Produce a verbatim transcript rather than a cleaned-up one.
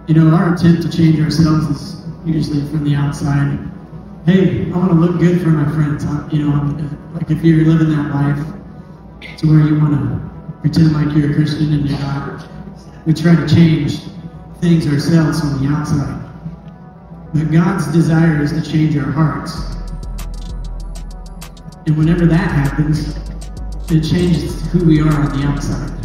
You know, our attempt to change ourselves is usually from the outside. Hey, I want to look good for my friends. You know, like if you're living that life to where you want to pretend like you're a Christian and you're not, we try to change things ourselves from the outside. But God's desire is to change our hearts. And whenever that happens, it changes who we are on the outside.